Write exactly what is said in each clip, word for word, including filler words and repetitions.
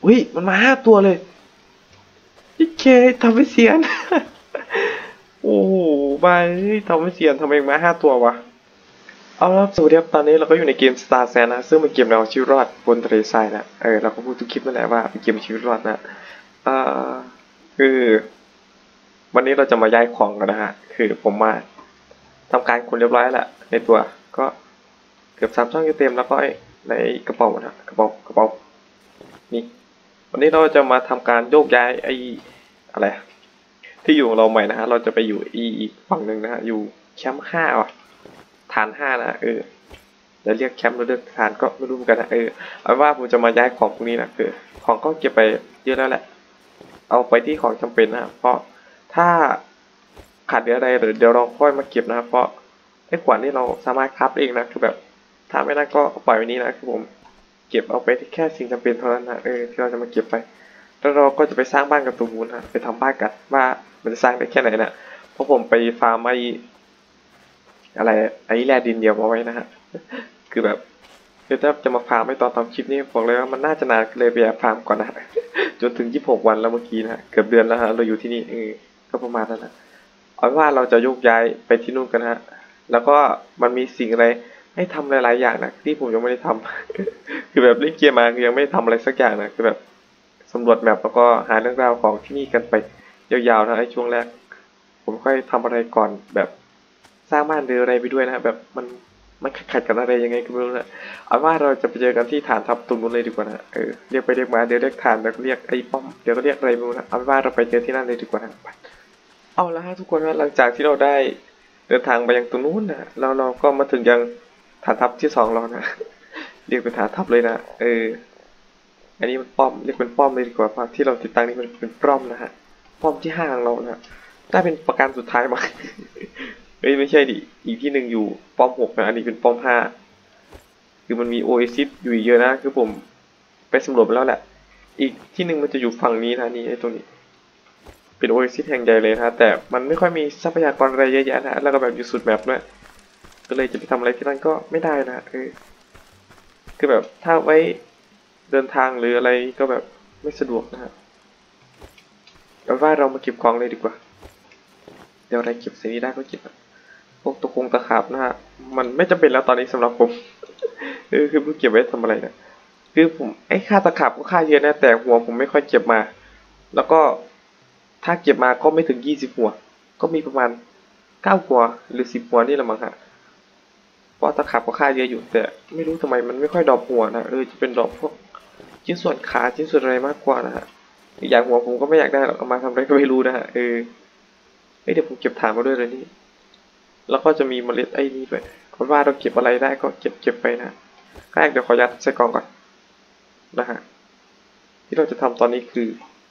อุ้ยมันมาห้าตัวเลยพี่เคทำให้เสียนโอ้โหบายทำให้เสียนทำเองมาห้าตัววะเอาละสวัสดีครับตอนนี้เราก็อยู่ในเกม Star Sand นะซึ่งเป็นเกมแนวชีวิตรอดบนทะเลทรายนะเออเราก็พูดทุกคลิปนั่นแหละว่าเป็นเกมชีวิตรอดนะอ่าคือวันนี้เราจะมาย้ายของกันนะฮะคือผมมาทำการคนเรียบร้อยแล้วในตัวก็เกือบสามช่องจะเต็มแล้วก็ในกระเป๋านะกระเป๋ากระเป๋านี่วันนี้เราจะมาทำการโยกย้ายไอ้อะไรที่อยู่ของเราใหม่นะฮะเราจะไปอยู่อีกฝั่งหนึ่งนะฮะอยู่แคมป์ห้าว่ะฐานห้านะเออแล้วเรียกแคมป์เราเรียกฐานก็ไม่รู้เหมือนกันนะเออเอาว่าผมจะมาย้ายของพวกนี้นะคือของก็เก็บไปเยอะแล้วแหละเอาไปที่ของจำเป็นนะเพราะถ้าขาดเหลืออะไรเดี๋ยวเราค่อยมาเก็บนะเพราะไอ้ขวานนี่เราสามารถคราฟเองนะคือแบบถ้าไม่ได้ก็ปล่อยไว้นี้นะคือผมเก็บเอาไปแค่สิ่งจำเป็นเท่านั้นนะเออที่เราจะมาเก็บไปแล้วเราก็จะไปสร้างบ้านกับตัวมูลนะไปทำบ้านกันว่ามันจะสร้างได้แค่ไหนนะเพราะผมไปฟาร์มไอ้อะไรไอ้แร่ดินเดียวมาไว้นะฮะคือแบบคือถ้าจะมาฟาร์มไม่ตอนทำคลิปนี้บอกเลยว่ามันน่าจะนานเลยไปฟาร์มก่อนนะจนถึงยี่สิบหกวันแล้วเมื่อกี้นะเกือบเดือนแล้วฮะเราอยู่ที่นี่เออก็ประมาณนั้นนะเอาว่าเราจะโยกย้ายไปที่นู่นกันฮะแล้วก็มันมีสิ่งอะไรให้ทำหลายๆอย่างนะที่ผมยังไม่ได้ทำ คือแบบเล่นเกมมาคือยังไม่ได้ทำอะไรสักอย่างนะคือแบบสำรวจแมปแล้วก็หาเรื่องราวของที่นี่กันไปยาวๆนะไอ้ช่วงแรกผมค่อยทำอะไรก่อนแบบสร้างบ้านหรืออะไรไปด้วยนะแบบมันมันขัดกันอะไรยังไงก็ไม่รู้นะเอาว่าเราจะไปเจอกันที่ฐานทัพตรงนู้นเลยดีกว่านะเออเรียกไปเรียกมาเดี๋ยวเรียกฐานแล้วก็เรียกไอ้ป้อมเดี๋ยวก็เรียกอะไรไม่รู้นะเอาว่าเราไปเจอที่นั่นเลยดีกว่านะเอาละฮะทุกคนนะหลังจากที่เราได้เดินทางไปยังตรงนู้นนะแล้วเราก็มาถึงยังฐานทัพที่สองแล้วนะเรียกเป็นฐานทัพเลยนะเอออันนี้มันป้อมเรียกเป็นป้อมเลยดีกว่าเพราะที่เราติดตั้งนี่มันเป็นป้อมนะฮะป้อมที่ห้าของเรานะได้เป็นประการสุดท้ายมาเฮ้ยไม่ใช่ดิอีกที่หนึ่งอยู่ป้อมหกนะอันนี้เป็นป้อมห้าคือมันมีโอเอซิสอยู่เยอะนะคือผมไปสำรวจไปแล้วแหละอีกที่หนึ่งมันจะอยู่ฝั่งนี้นะนี่ไอ้ตรงนี้เป็นโอเอซิสแห่งใหญ่เลยนะแต่มันไม่ค่อยมีทรัพยากรอะไรเยอะแยะนะแล้วก็แบบอยู่สุดแมปด้วยก็เลยจะไปทำอะไรที่นั่นก็ไม่ได้นะเออคือแบบถ้าไว้เดินทางหรืออะไรก็แบบไม่สะดวกนะฮะเอาว่าเรามาเก็บของเลยดีกว่าเดี๋ยวอะไรเก็บสิ่งนี้ได้ก็เก็บพวกตะคงตะขาบนะฮะมันไม่จำเป็นแล้วตอนนี้สำหรับผมเออคือผมเก็บไว้ทำอะไรนะคือผมไอ้ค่าตะขาบก็ค่าเยอะนะแต่หัวผมไม่ค่อยเก็บมาแล้วก็ถ้าเก็บมาก็ไม่ถึงยี่สิบหัวก็มีประมาณเก้าหัวหรือสิบหัวนี่แหละมั้งฮะเพราะตะขาบก็ค่าเยอะอยู่แต่ไม่รู้ทำไมมันไม่ค่อยดรอปหัวนะเออจะเป็นดรอปพวกชิ้นส่วนขาชิ้นส่วนอะไรมากกว่านะฮะอย่างหัวผมก็ไม่อยากได้หรอกเอามาทำอะไรก็ไม่รู้นะฮะเออเฮ้ยเดี๋ยวผมเก็บฐานมาด้วยเลยนี่แล้วก็จะมีเมล็ดไอ้นี่ด้วยเพราะว่าเราเก็บอะไรได้ก็เก็บเก็บไปนะแรกเดี๋ยวขอยัดใส่กล่องก่อนนะฮะที่เราจะทำตอนนี้คือ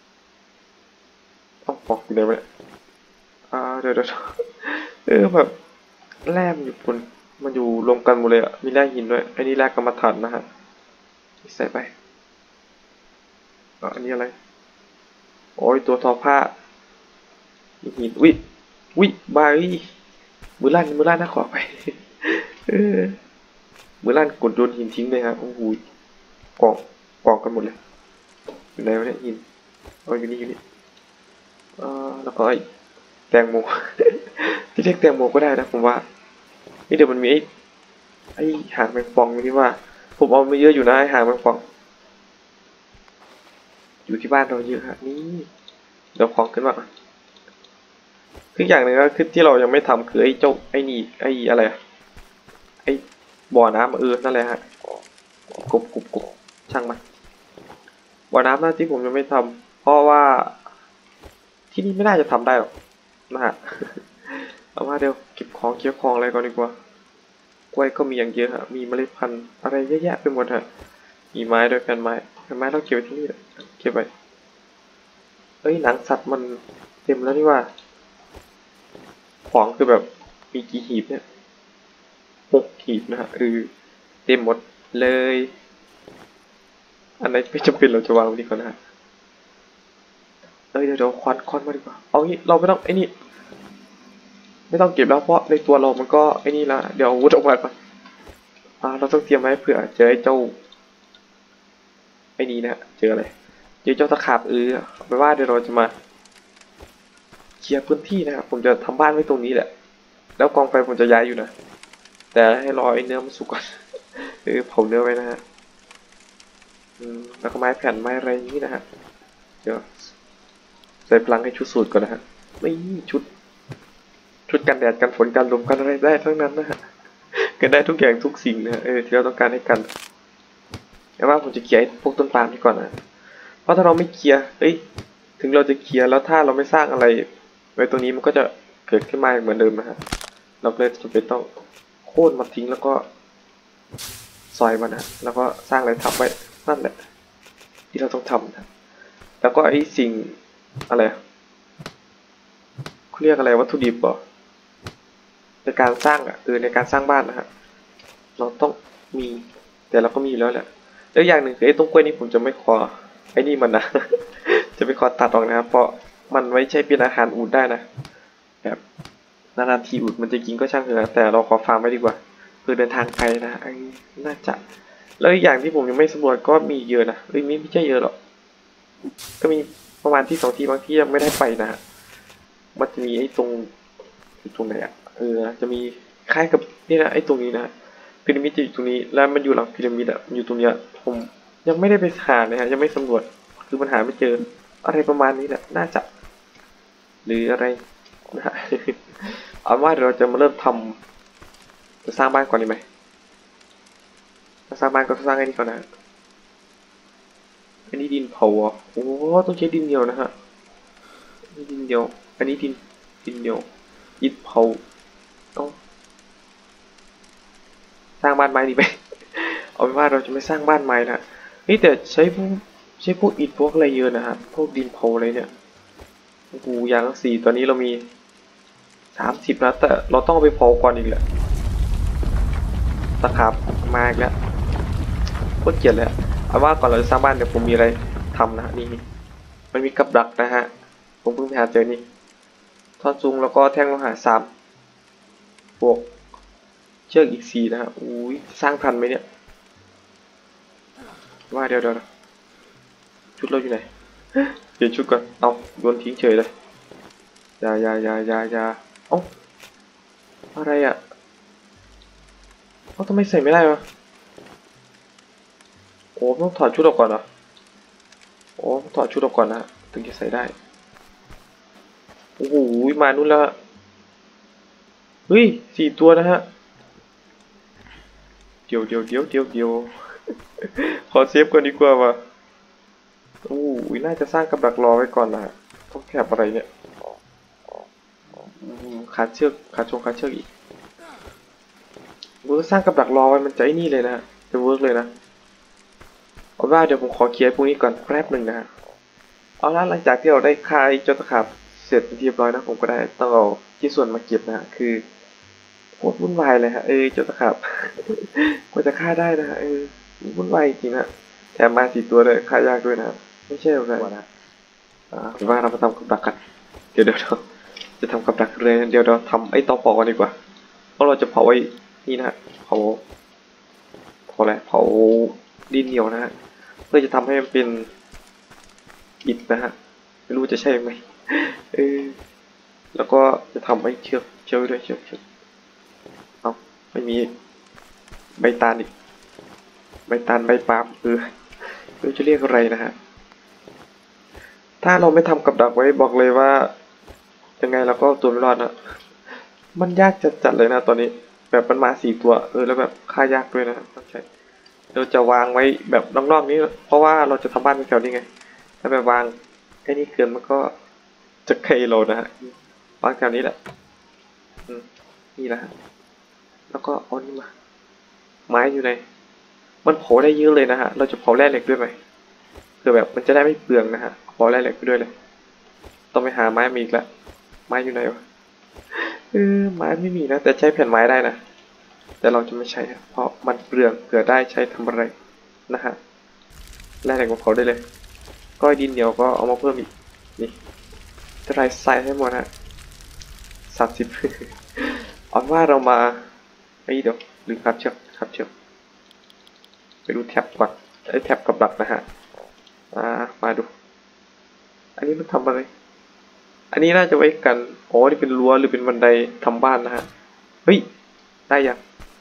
ต้องปอกอยู่ไหนวะอ่าเดี๋ยวเดี๋ยวเออแบบแร่มันอยู่บนมันอยู่รวมกันหมดเลยอ่ะมีแร่หินด้วยไอ้นี่แร่กรรมฐานนะฮะใส่ไปอันนี้อะไรโอ้ยตัวทอผ้าหินวิวิบายมือลั่นมือลั่นนะขอไปเออมือลั่นกดโดนหินทิ้งเลยฮะโอ้โหกองกองกันหมดเลยอยู่ไหนวะเนี่ยหินอ๋ออยู่นี่อยู่นี่อ่าแล้วก็ไอ้แตงโมที่เรียกแตงโมก็ได้นะผมว่านี่เดี๋ยวมันมีไอ้ไอ้หางแมงป่องที่ว่าผมเอามาเยอะอยู่นะไอ้หางแมงป่องอยู่ที่บ้านเราเยอะฮะนี่เดี๋ยวของขึ้นมาคืออย่างหนึ่งก็คือที่เรายังไม่ทำคือไอ้เจ้าไอ้นี่ไอ้อะไรไอ้บ่อน้ำเออนั่นแหละฮะกบกบกบช่างมันบ่อน้ำนั่นที่ผมยังไม่ทำเพราะว่าที่นี่ไม่น่าจะทำได้หรอกนะฮะเอามาเดี๋ยวเก็บของเก็บของอะไรก่อนดีกว่ากล้วยก็มีอย่างเยอะฮะมีเมล็ดพันธุ์อะไรเยอะแยะไปหมดฮะมีไม้ด้วยกันไม้ไม้เราเก็บไว้ที่นี่เก็บไว้เอ้ยหนังสัตว์มันเต็มแล้วนี่ว่าของคือแบบมีกี่หีบเนี่ยหกหีบนะฮะเออเต็มหมดเลยอันไหนไม่จำเป็นเราจะวางไว้ดีกว่านะฮะเอ้ยเดี๋ยวเดี๋ยวควันควันมาดีกว่าเอางี้เราไม่ต้องไอ้นี่ไม่ต้องเก็บแล้วเพราะในตัวเรามันก็ไอ้นี่ละเดี๋ยวอาวุธออกมาก่อนอ่าเราต้องเตรียมไว้เผื่อเจอไอ้เจ้าไอ้นี่นะเจออะไรเดี๋ยวเจ้าตะขาบเออเอาไปว่าเดี๋ยวเราจะมาเคลียร์พื้นที่นะครับผมจะทำบ้านไว้ตรงนี้แหละแล้วกองไฟผมจะย้ายอยู่นะแต่ให้รอไอ้เนื้อมันสุกก่อนเออเผาเนื้อไว้นะฮะแล้วก็ไม้แผ่นไม้อะไรอย่างนี้นะฮะเดี๋ยวใส่พลังให้ชุดสูตรก่อนนะฮะไม่ชุดชุดกันแดดกันฝนกันลมกันอะไรได้ทั้งนั้นนะฮะกันได้ทุกอย่างทุกสิ่งนะเออที่เราต้องการให้กันแต่ว่าผมจะเคลียร์พวกต้นปาล์มนี่ก่อนนะเพราะถ้าเราไม่เคลียร์เอ้ยถึงเราจะเคลียร์แล้วถ้าเราไม่สร้างอะไรไว้ตรงนี้มันก็จะเกิดขึ้นมาเหมือนเดิมนะฮะเราเลยจะเป็นต้องโค่นมันทิ้งแล้วก็ซอยมันนะแล้วก็สร้างอะไรทับไว้นั่นแหละที่เราต้องทำนะแล้วก็ไอ้สิ่งอะไรเขาเรียกอะไรวัตถุดิบเหรอในการสร้างอ่ะเออในการสร้างบ้านนะฮะเราต้องมีแต่เราก็มีอยู่แล้วแหละแล้วอย่างหนึ่งคือไอ้ต้นกล้วยนี้ผมจะไม่ขอไอ้นี่มันนะ จะไม่ขอตัดออกนะครับเพราะมันไว้ใช้เป็นอาหารอูฐได้นะแบบนานๆทีอูฐมันจะกินก็ช่างเถอะแต่เราขอฟาร์มไว้ดีกว่าเพื่อเดินทางไกลนะไอ้น่าจะแล้วอีกอย่างที่ผมยังไม่สำรวจก็มีเยอะนะเอ้ยไม่ไม่ใช่เยอะหรอกก็มีประมาณที่สองที่บางที่ยังไม่ได้ไปนะมันจะมีไอ้ตรงตรงไหนอ่ะเออจะมีคล้ายกับนี่นะไอ้ตรงนี้นะพีระมิดจะอยู่ตรงนี้แล้วมันอยู่หลังพีระมิดอ่ะอยู่ตรงเนี้ยผมยังไม่ได้ไปหาเลยฮะยังไม่สำรวจคือมันหาไม่เจออะไรประมาณนี้แหละน่าจะหรืออะไรนะฮะ เอาว่าเราจะมาเริ่มทำจะสร้างบ้านก่อนดีไหมสร้างบ้านก็สร้างไอ้นี่ก่อนนะอันนี้ดินเผาอ่ะโอ้ต้องใช้ดินเดียวนะฮะนี่ดินเดียวอันนี้ดินดินเดียวอิฐเผาต้องสร้างบ้านไม้ดีไหม เอาเป็นว่าเราจะไม่สร้างบ้านไม้นะนี่แต่ใช้พวกใช้พวกอิฐพวกอะไรเยอะนะฮะพวกดินเผาอะไรเนี่ยโอ้โหอย่างสี่ตอนนี้เรามีสามสิบนะแต่เราต้องไปเผาก่อนอีกแหละตะขาบมาอีกแล้วโคตรเกลียดเลยเอาว่าก่อนเราจะสร้างบ้านเดี๋ยวผมมีอะไรทำนะนี่มันมีกับดักนะฮะผมเพิ่งไปหาเจอนี่ท่อนซุงแล้วก็แท่งโลหะสามบวกเชือกอีกสี่นะฮะอุ้ยสร้างทันไหมเนี่ยว่าเดี๋ยวเดี๋ยวชุดเราอยู่ไหนเปลี่ยนชุดก่อนเอาโยนทิ้งเฉยเลยอย่าอย่าอย่าอย่าอย่าเอ้าอะไรอ่ะเอ้าทำไมใส่ไม่ได้วะโอ้ต้องถอดชุดออกก่อนเหรอโอ้ถอดชุดออกก่อนนะถึงจะใส่ได้โอ้โหมานู่นแล้วเฮ้ยสี่ตัวนะฮะเดี๋ยวเดี๋ยวเดี๋ยวเดี๋ยวเดี๋ยวขอเซฟก่อนดีกว่าวะโอ้ยน่าจะสร้างกับดักรอไว้ก่อนนะต้องแคบอะไรเนี่ยขาดเชือกขาดชงขาดเชือกอีกเวิร์กสร้างกับดักรอไว้มันจะไอ้นี่เลยนะจะเวิร์กเลยนะเอาว่าเดี๋ยวผมขอเคลียร์พวกนี้ก่อนแป๊บหนึ่งนะฮะเอาละหลังจากที่เราได้ฆ่าไอ้เจ้าตะขาบเสร็จเรียบร้อยนะผมก็ได้ต้องเอาที่ส่วนมาเก็บนะคือโคตรวุ่นวายเลยฮะเออเจ้าตะขาบกว่าจะฆ่าได้นะฮะเออวุ่นวายจริงๆนะแถมมาสี่ตัวเลยฆ่ายากด้วยนะไม่ใช่อะไรนะอ่าผมว่าเรามาทำกับดักกันเดี๋ยวเดี๋ยวจะทำกับดักเลยเดี๋ยวเราทำไอ้เตาเผากันดีกว่าเพราะเราจะเผาไว้นี่นะเผาเผาอะไรเผาดินเหนียวนะฮะเพื่อจะทำให้มันเป็นอิฐนะฮะไม่รู้จะใช่ไหมเออแล้วก็จะทำไอ้เชือกเชือกด้วยเชือกเชือกเอาไม่มีใบตาลอีกใบตาลใบปาล์มเออไม่รู้จะเรียกอะไรนะฮะถ้าเราไม่ทำกับดักไว้บอกเลยว่ายังไงเราก็ตัวไม่รอดนะมันยากจัดจัดเลยนะตอนนี้แบบมันมาสี่ตัวเออแล้วแบบฆ่ายากด้วยนะต้องใช้เราจะวางไว้แบบนอกๆนี้เพราะว่าเราจะทำบ้านเป็นแถวนี้ไงถ้าไปวางไอ้นี่เกินมันก็จะเคยเรานะฮะวางแถวนี้แหละอืมนี่แหละแล้วก็เอานี่มาไม้อยู่ไหนมันเผาได้เยอะเลยนะฮะเราจะเผาแร่เหล็กด้วยไหมเพื่อแบบมันจะได้ไม่เปลืองนะฮะเผาแร่เหล็กไปด้วยเลยต้องไปหาไม้มาอีกแล้วไม้อยู่ไหนวะเออไม้ไม่มีนะแต่ใช้แผ่นไม้ได้นะแต่เราจะไม่ใช้เพราะมันเปลืองเผื่อได้ใช้ทำอะไรนะฮะแร่เหล็กมาเผาได้เลยก้อยดินเดียวก็เอามาเพิ่มอีกนี่จะไรใส่ให้หมดนะสามสิบ เอาว่าเรามาไอ้เดี๋ยวลืมครับเชือกครับเชือกไปดูแท็บก่อนไอ้แท็บกับดักนะฮะอ่ามาดูอันนี้มันทำอะไรอันนี้น่าจะไว้กันอ๋อนี่เป็นรั้วหรือเป็นบันไดทำบ้านนะฮะเฮ้ยได้ยัง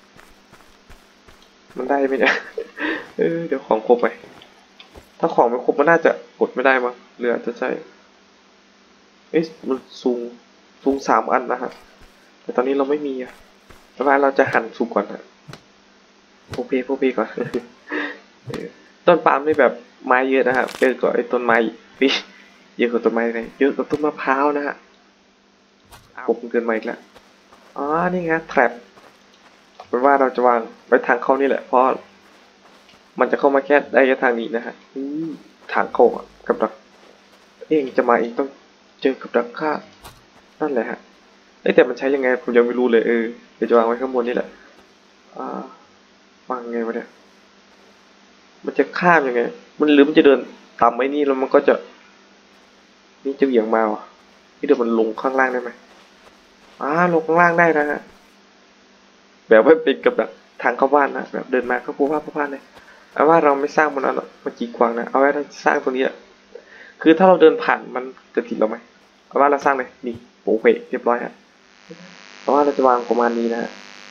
มันได้ไหมเนี่ยเออเดี๋ยวของครบไปถ้าของไม่ครบมันน่าจะกดไม่ได้มั้งหรืออาจจะใช่เอ๊ะมันสูงสูงสามอันนะฮะแต่ตอนนี้เราไม่มีอะแต่ว่าเราจะหั่นสุกก่อนฮะโพเพโพเพก่อน ต้นปาล์มนี่แบบไม้เยอะนะฮะเยอะกว่าไอ้ต้นไม้ปีเยอะกว่าต้นไม้เลยเยอะกว่าต้นมะพร้าวนะฮะผมเกินมาอีกแล้วอ๋อนี่ไงแทร็ปเป็นว่าเราจะวางไว้ทางเข้านี่แหละเพราะมันจะเข้ามาแค่ได้แค่ทางนี้นะฮะทางเข้ากับดักเองจะมาเองต้องเจอกับดักฆ่านั่นแหละฮะแต่มันใช้ยังไงผมยังไม่รู้เลยเออเดี๋ยวจะวางไว้ข้างบนนี่แหละอ่าวางไงวะเนี่ยมันจะข้ามยังไงมันหรือมันจะเดินต่ำไอ้นี่แล้วมันก็จะนี่จะเหวี่ยงมาอ่ะนี่เดี๋ยวมันลงข้างล่างได้ไหมอ่าลงข้างล่างได้นะฮะแบบว่าเป็นกับแบบทางเข้าบ้านนะแบบเดินมาเข้าปูผ้าผ้าเลยเอาว่าเราไม่สร้างบนนั้นหรอกมันกีดขวางนะเอาไว้เราสร้างตรงนี้แหละคือถ้าเราเดินผ่านมันจะติดเราไหมเอาว่าเราสร้างเลยนี่โอเคเรียบร้อยฮะเอาว่าเราจะวางประมาณนี้นะฮะ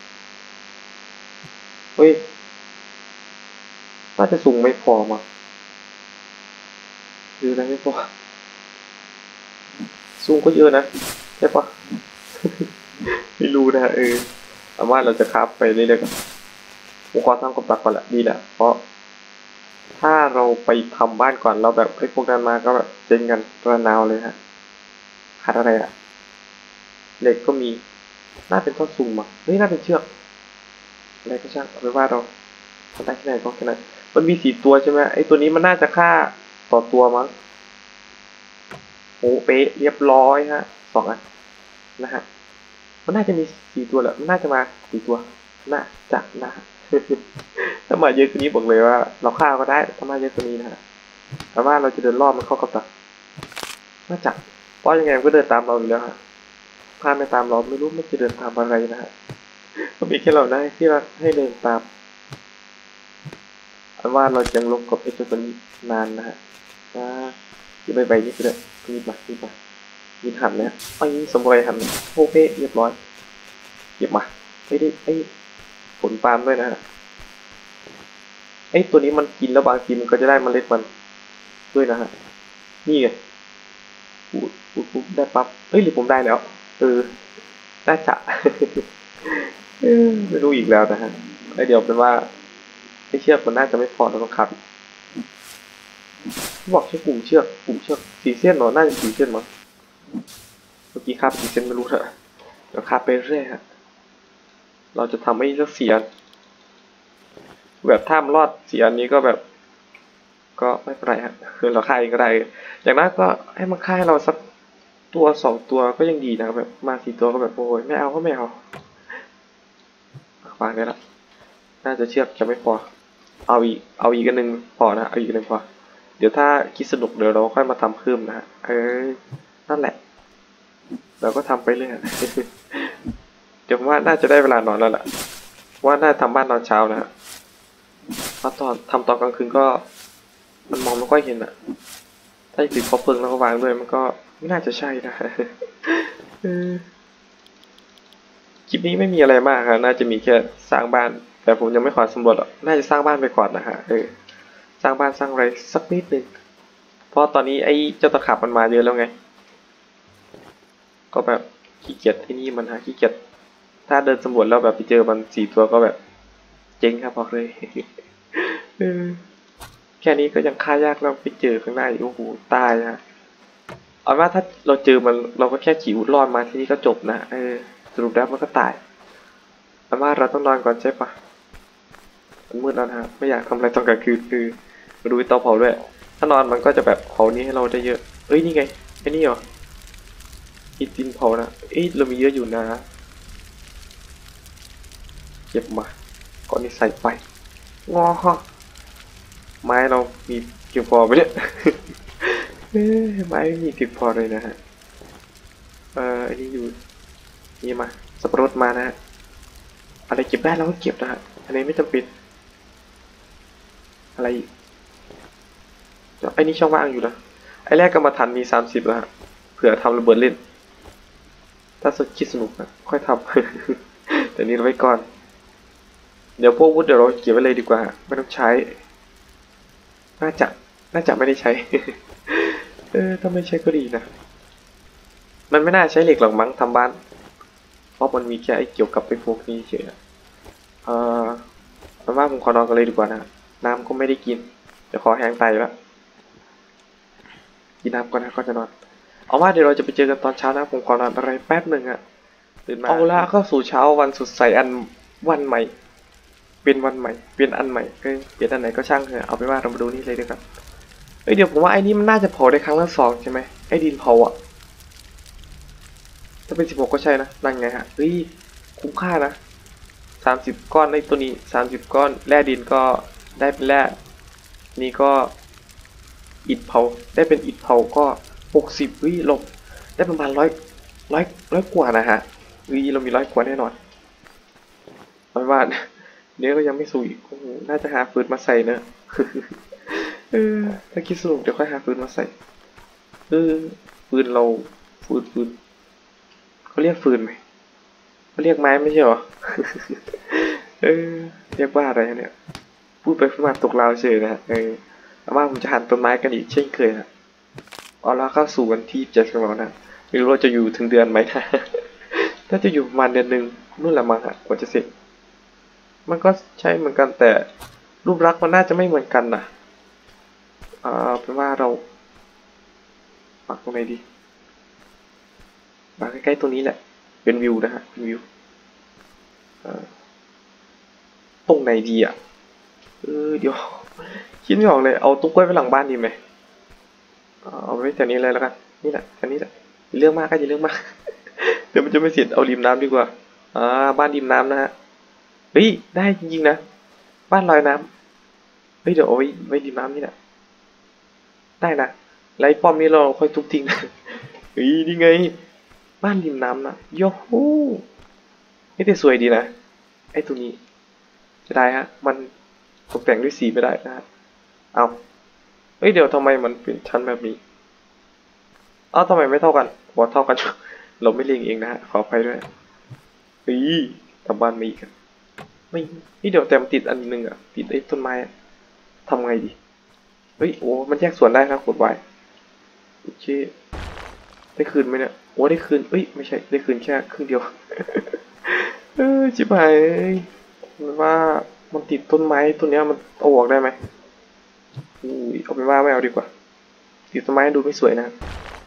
เฮ้ยน่าจะสูงไม่พอมั้งหรืออะไรไม่พอสูงก็เยอะนะใช่ปะ ไม่รู้นะเออแต่ว่าเราจะคราฟไปเรื่อยๆกันผมขอทำกับดักก่อนแหละดีแหละเพราะถ้าเราไปทำบ้านก่อนเราแบบไอ้พวกนั้นมาก็แบบเจ๊งกันระนาวเลยฮะขาดอะไรอ่ะเหล็กก็มีน่าเป็นท่อนซุ่มอ่ะเฮ้ยน่าเป็นเชือกอะไรก็ช่างเอาไปว่าเราทำได้แค่ไหนก็แค่นั้นมันมีสี่ตัวใช่ไหมไอ้ตัวนี้มันน่าจะค่าต่อตัวมั้งโอ้เป๊ะเรียบร้อยฮะสองอันนะฮะมันน่าจะมีสี่ตัวแหละมันน่าจะมาสี่ตัวน่าจะนะฮะ ถ้ามาเยอะกว่านี้บอกเลยว่าเราฆ่าก็ได้ถ้ามาเยอะกว่านี้นะฮะแต่ว่าเราจะเดินรอบมันเข้ากับดักน่าจะเพราะยังไงมันก็เดินตามเราอยู่แล้วฮะพาไม่ตามเราไม่รู้มันจะเดินตามอะไรนะฮะก็มีแค่เราได้ที่เราให้เดินตามอันว่าเรายังลงกับไอ้ตัวนี้นานนะฮะว่าจะไปไปนี่ก็ได้นี่มานี่มามีหันแล้วไอ้สมุไรหันโอเคเรียบร้อยเก็บมาไม่ได้ไอ้ผลปาล์มด้วยนะฮะไอ้ตัวนี้มันกินแล้วบางทีมันก็จะได้เมล็ดมันด้วยนะฮะนี่ไงปูดปูดปูดได้ปั๊บเอ้ยหรือผมได้แล้วเออน่าจะไม่รู้อีกแล้วนะฮะไอเดี๋ยวเป็นว่าไอเชือกมันน่าจะไม่พอเราต้องขับบอกใช้กลุ่มเชือกกลุ่มเชือกสีเส้นเนาะน่าจะสีเส้นมั้งเมื่อกี้คาบสีเส้นไม่รู้เถอะเดี๋ยวคาบไปเรื่อยฮะเราจะทำให้สักเสียนแบบถ้ามรอดเสียนนี้ก็แบบก็ไม่เป็นไรฮะคือเราฆ่าเองก็ได้อย่างนั้นก็ให้มันฆ่าให้เราสักตัวสองตัวก็ยังดีนะแบบมาสี่ตัวก็แบบโอ้ยไม่เอาก็ไม่เอาวางได้ละน่าจะเชือกจะไม่พอเอาอีกเอาอีกอันหนึ่งพอนะเอาอีกอันหนึ่งพอเดี๋ยวถ้าคิดสนุกเดี๋ยวเราค่อยมาทำเพิ่มนะฮะเออนั่นแหละเราก็ทำไปเรื่อยเดี๋ยวว่าน่าจะได้เวลานอนแล้วแหละว่าน่าทำบ้านนอนเช้านะฮะเพราะตอนทำตอนกลางคืนก็มันมองไม่ค่อยเห็นอ่ะถ้าติดคบเพลิงแล้วก็วางด้วยมันก็ไม่น่าจะใช่นะคลิปนี้ไม่มีอะไรมากครับน่าจะมีแค่สร้างบ้านแต่ผมยังไม่ขอสำรวจหรอกน่าจะสร้างบ้านไปก่อนนะฮะเออสร้างบ้านสร้างอะไรสักนิดนึงเพราะตอนนี้ไอ้เจ้าตะขาบมันมาเยอะแล้วไงก็แบบขี้เกียจไอ้นี่มันฮะขี้เกียจถ้าเดินสำรวจแล้วแบบไปเจอมันสี่ตัวก็แบบเจ๊งครับบอกเลยแค่นี้ก็ยังฆ่ายากแล้วไปเจอข้างหน้าโอ้โหตายฮะเอาว่าถ้าเราเจอมันเราก็แค่ขี่อุดรอดมาที่นี่ก็จบนะเออสรุปแล้วมันก็ตายเอาว่าเราต้องนอนก่อนใช่ปะมันมืดแล้วนะไม่อยากทำอะไรตอนกลางคืนคือมาดูเตาเผาด้วยถ้านอนมันก็จะแบบเผานี้ให้เราได้เยอะเอ้ยนี่ไงไอ้นี่เหรออิฐดินเผานะเอ้ยเรามีเยอะอยู่นะเก็บมาก่อนนี้ใส่ไปงอไม้เรามีเพียงพอไหมเนี่ยไม้ไม่มีเพียงพอเลยนะฮะเอ่ออันนี้อยู่นี่มาสับปะรดมานะฮะอะไรเก็บได้เราก็เก็บนะฮะอันนี้ไม่จำเป็นอะไรไอ้นี่ช่องว่างอยู่นะไอ้แรกกรรมฐานมีสามสิบแล้วฮะเผื่อทำระเบิดเล่นถ้าสคิดสนุกนะค่อยทำ แต่นี้เราไว้ก่อนเดี๋ยวพวกวุฒิเดี๋ยวเราเก็บไว้เลยดีกว่าไม่ต้องใช้น่าจะน่าจะไม่ได้ใช้ เออถ้าไม่ใช้ก็ดีนะมันไม่น่าใช้เหล็กหรอกมั้งทำบ้านเพราะมันมีแค่ไอ้เกี่ยวกับไอ้พวกนี้เฉยเออเอาว่าผมขอนอนกันเลยดีกว่านะน้ำก็ไม่ได้กินเดี๋ยวขอแห้งไตแล้วกินน้ำก่อนนะก็จะนอนเอาว่าเดี๋ยวเราจะไปเจอกันตอนเช้านะผมขอนอนอะไรแป๊บหนึ่งอะตื่นมาเอาละก็สู่เช้าวันสดใสอันวันใหม่เป็นวันใหม่เป็นอันใหม่เอ้ยเป็นอันไหนก็ช่างเถอะเอาไปว่าเรามาดูนี่เลยดีกว่าเอ้ยเดี๋ยวผมว่าไอ้นี่มันน่าจะเผาได้ครั้งละสองใช่ไหมไอ้ดินเผาอะถ้าเป็นสิบหกก็ใช่นะนั่นไงฮะเฮ้ยคุ้มค่านะสามสิบก้อนในตัวนี้สามสิบก้อนแร่ดินก็ได้เป็นแร่นี่ก็อิฐเผาได้เป็นอิฐเผาก็หกสิบวิลบได้ประมาณร้อยร้อยร้อยกว่านะฮะวิเรามีร้อยกว่าแน่นอนเอาเป็นว่าเดี๋ยวก็ยังไม่สู้อีกโอ้โหน่าจะหาฟืนมาใส่เนอะ เออถ้าคิดสนุกเดี๋ยวค่อยหาฟืนมาใส่เออฟืนเราฟืนฟืนเขาเรียกฟืนไหมเขาเรียกไม้ไม่ใช่หรอ เออเรียกว่าอะไรเนี่ยพูดไปพูดมาตกลาวเฉยนะฮะเออเอาว่าผมจะหั่นต้นไม้กันอีกเช่นเคยนะเอาละเข้าสู่วันที่เจ็ดของเรานะไม่รู้เราจะอยู่ถึงเดือนไหมนะ ถ้าจะอยู่ประมาณเดือนหนึ่งนู่นแหละมั้งฮะกว่าจะเสร็จมันก็ใช่เหมือนกันแต่รูปลักษณ์มันน่าจะไม่เหมือนกันนะอ่าเป็นว่าเราปักตรงไหนดีปักใกล้ๆตัวนี้แหละเป็นวิวนะฮะเป็นวิวตรงไหนดีอ่ะเออเดี๋ยวคิดไม่ออกเลยเอาตุ๊กกล้วยไปหลังบ้านดีไหมเอาไว้แถวนี้เลยแล้วกันนี่แหละแถวนี้แหละเรื่องมากก็จะเรื่องมาก เดี๋ยวมันจะไม่เสร็จเอาริมน้ำดีกว่าอ่าบ้านริมน้ำนะฮะเฮ้ยได้จริงๆนะบ้านลอยน้ำเฮ้ยเดี๋ยวเอาไว้ไว้ริมน้ำนี่แหละได้นะไรป้อมนี้เราค่อยทุบทิ้งนะเฮ้ยนี่ไงบ้านริมน้ำนะโยฮูนี่แต่สวยดีนะไอ้ตรงนี้จะได้ฮะมันตกแต่งด้วยสีไม่ได้นะฮะเอาเฮ้ยเดี๋ยวทำไมมันเป็นชั้นแบบนี้เอ้าทำไมไม่เท่ากันบอกเท่ากัน เราไม่เลียงเองนะฮะขออภัยด้วยเฮ้ยกลับบ้านมาอีกไม่นี่เดี๋ยวแต่มติดอันหนึ่งอ่ะติดไอ้ต้นไม้ทำไงดีเฮ้ยโอ้มันแยกส่วนได้นะกดไว้โอเคได้คืนไหมเนี่ยโอ้ได้คืนเอ้ยไม่ใช่ได้คืนแค่ครึ่งเดียว เออจิบหายมันว่ามันติดต้นไม้ต้นนี้มันเอาออกได้ไหมอุ้ยเอาไปว่าไม่เอาดีกว่าติดต้นไม้ดูไม่สวยนะ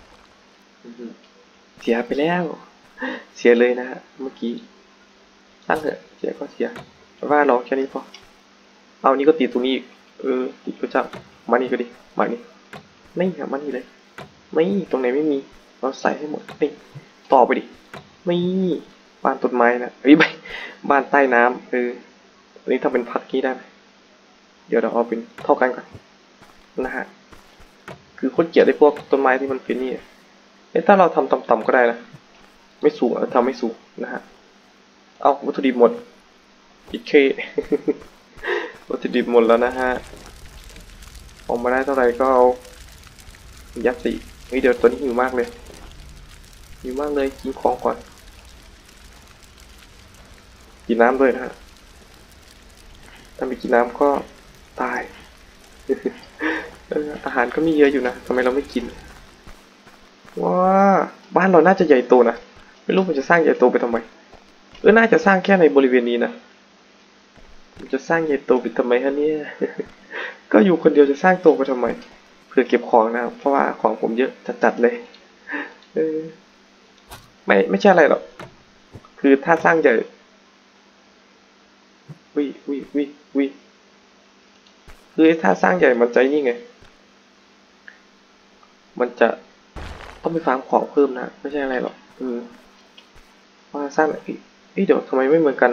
เสียไปแล้วเสียเลยนะฮะเมื่อกี้ตั้งเถอะเสียก็เสียว่าเราแค่นี้พอเอานี่ก็ติดตรงนี้เออติดก็จับมานี่ก็ดีมานี่ไม่ครับมานี่เลยไม่ตรงไหนไม่มีเราใส่ให้หมดนี่ต่อไปดิไม่บ้านต้นไม้นะเฮ้ยไม่บ้านใต้น้ำเอออันนี้ถ้าเป็นพัดกี้ได้ไหมเดี๋ยวเราเอาเป็นเท่ากันก่อนนะฮะคือคนเกลียดไอ้พวกต้นไม้ที่มันเป็นนี่เอ้ถ้าเราทำต่ำๆก็ได้นะไม่สูงทำไม่สูงนะฮะเอาวัตถุดิบหมดอีกเค วัตถุดิบหมดแล้วนะฮะออกมาได้เท่าไหร่ก็เอายัดสิเดี๋ยวตัวนี้หิวมากเลยหิวมากเลยกินของก่อนกินน้ำด้วยนะฮะถ้าไม่กินน้ำก็ตาย อาหารก็มีเยอะอยู่นะทำไมเราไม่กินว้าบ้านเราน่าจะใหญ่โตนะไม่รู้มันจะสร้างใหญ่โตไปทำไมเออน่าจะสร้างแค่ในบริเวณนี้นะมันจะสร้างใหญ่โตไปทำไมฮะเนี่ย ก็อยู่คนเดียวจะสร้างโตไปทำไมเพื่อเก็บของนะเพราะว่าของผมเยอะจัดๆเลยเออไม่ไม่ใช่อะไรหรอกคือถ้าสร้างใหญ่วิวิวิวิคือถ้าสร้างใหญ่มันใจนี่ไงมันจะต้องไปฟาร์มของเพิ่มนะไม่ใช่อะไรหรอกเออว่าสร้างอีกเดี๋ยวทำไมไม่เหมือนกัน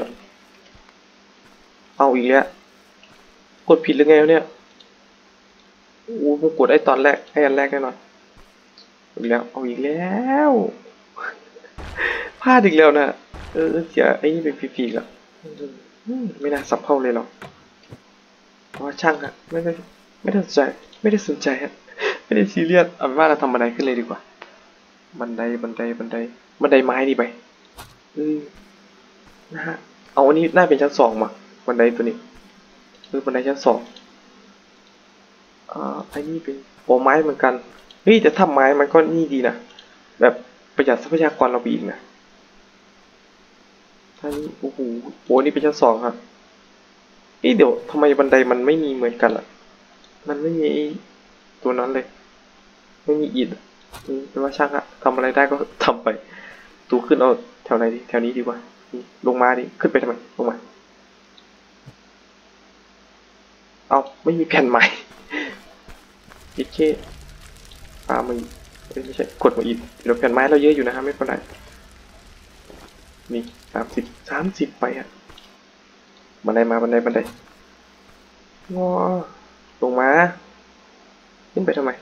เอาอีกแล้วกดผิดหรือไงเนี่ยโอ้ผมกดไอ้ตอนแรกไอ้อันแรกแน่นอนอีกแล้วเอาอีกแล้วพลาดอีกแล้วนะเออเสียไอ้นี่เป็นฟรีๆอ่ะไม่น่าสับเข้าเลยหรอกเพราะว่าช่างอะไม่ได้ไม่ได้สนใจไม่ได้สนใจฮะไม่ได้ซีเรียสเอาเป็นว่าเราทำบันไดขึ้นเลยดีกว่าบันไดบันไดบันไดบันไดไม้ดีไปเออนะฮะเอาอันนี้น่าเป็นชั้นสองมาบันไดตัวนี้เออบันไดชั้นสองอ่าอันนี้เป็นโอ้ไม้เหมือนกันเฮ้ยแต่ทำไม้มันก็นี่ดีนะแบบประหยัดทรัพยากรเราไปอีกนะท่านี้โอ้โหโอ้นี่เป็นชั้นสองครับเฮ้ยเดี๋ยวทำไมบันไดมันไม่มีเหมือนกันล่ะมันไม่มีตัวนั้นเลยไม่มีอิฐเป็นว่าช่างอะทำอะไรได้ก็ทำไปตูขึ้นเอาแถวไหนดีแถวนี้ดีกว่าลงมาดิขึ้นไปทำไมลงมาเอาไม่มีแผ่นไม้อีกแค่ปามาไม่ใช่กดมาอีกเดี๋ยวแผ่นไม้เราเยอะอยู่นะครับไม่เป็นไรนี่สามสิบสามสิบไปอะบันไดมาบันไดบันไดงอลงมาขึ้นไปทำไม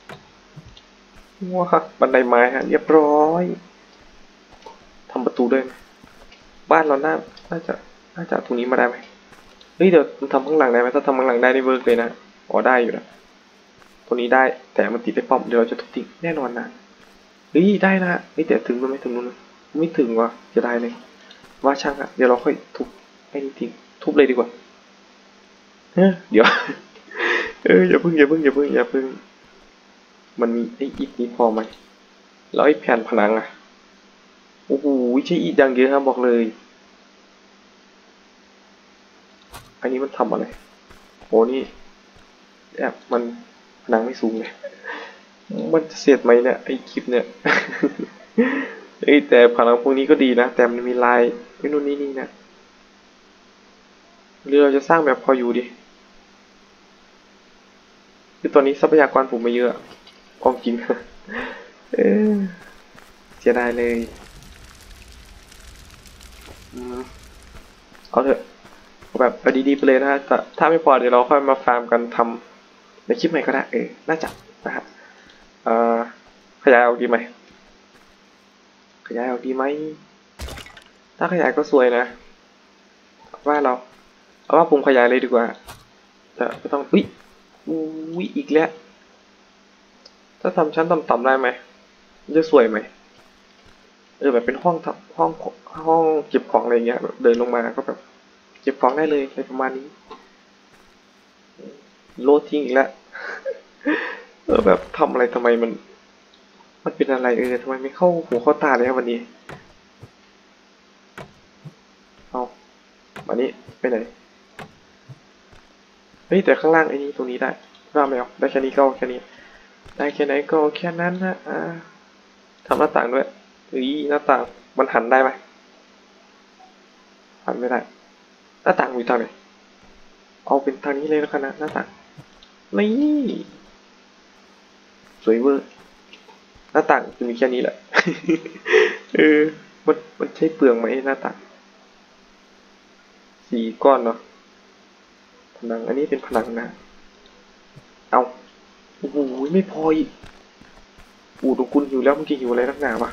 ว้าบันไดไม้ฮะเรียบร้อยทำประตูด้วยไหมบ้านเราน่าน่าจะน่าจะตรงนี้มาได้ไหมเฮ้ยเดี๋ยวทำข้างหลังได้ไหมถ้าทำข้างหลังได้ในเวิร์กเลยนะอ๋อได้อยู่นะตัวนี้ได้แต่มันติดไปป้อมเดี๋ยวเราจะทุบทิ้งแน่นอนนะเฮ้ยได้นะเฮ้ยแต่ถึงมันไม่ถึงนู้นไม่ถึงวะจะได้เลยว่าช่างอะเดี๋ยวเราค่อยทุบไอ้นี่ทิ้งทุบเลยดีกว่าเฮ้ยเดี๋ยวเอออย่าพึ่งอย่าพึ่งอย่าพึ่งอย่าพึ่งมันมีไอ้อิฐนี้พอไหมแล้วไอ้แผ่นผนังอะโอ้โหใช่อิฐอย่างเยอะครับบอกเลยอันนี้มันทำอะไรโอ้นี่แอบมันผนังไม่สูงเลยมันจะเสร็จไหมเนี่ยไอ้คลิปเนี่ยเอ้ยแต่ผนังพวกนี้ก็ดีนะแต่มันมีลายไม่นู่นนี่นี่นะหรือเราจะสร้างแบบพออยู่ดิคือตอนนี้ทรัพยากรผมไม่เยอะความจริงเออเสียดายเลยเอาเถอะแบบเอาดีๆไปเลยนะฮะแต่ถ้าไม่พอเดี๋ยวเราค่อยมาฟาร์มกันทำในคลิปใหม่ก็ได้เออน่าจะนะฮะเอ่อขยายออกดีไหมขยายออกดีไหมถ้าขยายก็สวยนะว่าเราเอาว่าผมขยายเลยดีกว่าจะไม่ต้องอุ้ยอุ้ยอีกแล้วถ้าทำชั้นต่ำๆได้ไหมจะสวยไหมเออแบบเป็นห้องห้องห้องเก็บของอะไรเงี้ยแบบเดินลงมาก็แบบเก็บของได้เลยอะไรประมาณนี้โลดทิ้งอีกแล้วเออแบบทำอะไรทำไมมันมันเป็นอะไรเออทำไมไม่เข้าหูเข้าตาเลยครับวันนี้เอาวันนี้ไปไหนเฮ้ยแต่ข้างล่างไอ้นี้ตรงนี้ได้ร่ามแล้วได้แค่นี้ก็แค่นี้ได้แค่ไหนก็แค่นั้นนะอ่าทำหน้าต่างด้วยเฮ้ยหน้าต่างมันหันได้ไหมหันไม่ได้หน้าต่างอยู่ทางไหนเอาเป็นทางนี้เลยแล้วกันนะหน้าต่างนี่สวยเวอร์หน้าต่างจะมีแค่นี้แหละเออมันมันใช้เปลืองไหมหน้าต่างสี่ก้อนเนาะผนังอันนี้เป็นผนังนะเอาโอ้โหไม่พออีกอูดูคุณหิวแล้วเมื่อกี้หิวอะไรนักหนาวะ